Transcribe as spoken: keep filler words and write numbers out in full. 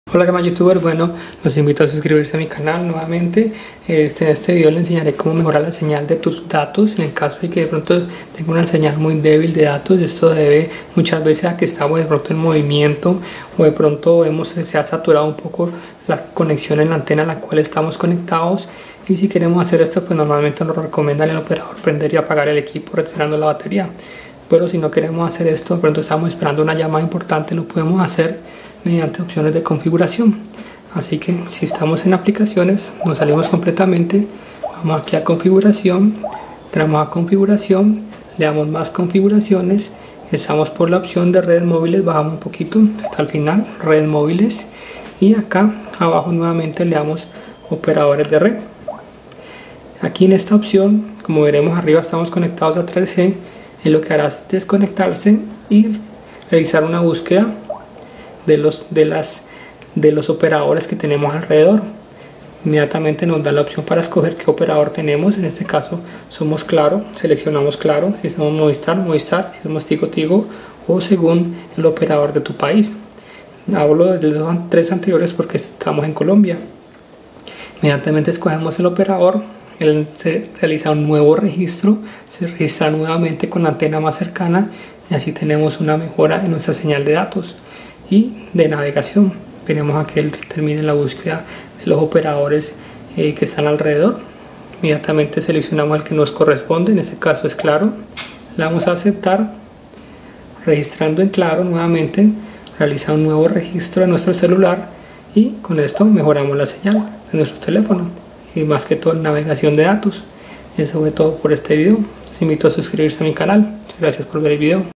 Hola, ¿qué más, youtuber? Bueno, los invito a suscribirse a mi canal nuevamente. Este, en este video les enseñaré cómo mejorar la señal de tus datos en el caso de que de pronto tenga una señal muy débil de datos. Esto debe muchas veces a que estamos de pronto en movimiento o de pronto vemos que se ha saturado un poco la conexión en la antena a la cual estamos conectados. Y si queremos hacer esto, pues normalmente nos recomienda el operador prender y apagar el equipo retirando la batería. Pero si no queremos hacer esto, de pronto estamos esperando una llamada importante, lo podemos hacer mediante opciones de configuración. Así que si estamos en aplicaciones, nos salimos completamente, vamos aquí a configuración, entramos a configuración, le damos más configuraciones, estamos por la opción de redes móviles, bajamos un poquito hasta el final, redes móviles, y acá abajo nuevamente le damos operadores de red. Aquí en esta opción, como veremos arriba, estamos conectados a tres G, y lo que hará es desconectarse y realizar una búsqueda de los, de, las, de los operadores que tenemos alrededor. Inmediatamente nos da la opción para escoger qué operador tenemos. En este caso somos Claro, seleccionamos Claro. Si somos Movistar, Movistar. Si somos Tigo, Tigo, o según el operador de tu país. Hablo de los tres anteriores porque estamos en Colombia. Inmediatamente escogemos el operador, él se realiza un nuevo registro, se registra nuevamente con la antena más cercana y así tenemos una mejora en nuestra señal de datos y de navegación. Veremos a que él termine la búsqueda de los operadores eh, que están alrededor. Inmediatamente seleccionamos el que nos corresponde, en este caso es Claro, le damos a aceptar, registrando en Claro nuevamente, realiza un nuevo registro de nuestro celular y con esto mejoramos la señal de nuestro teléfono y más que todo navegación de datos. Eso fue todo por este video. Los invito a suscribirse a mi canal. Gracias por ver el video.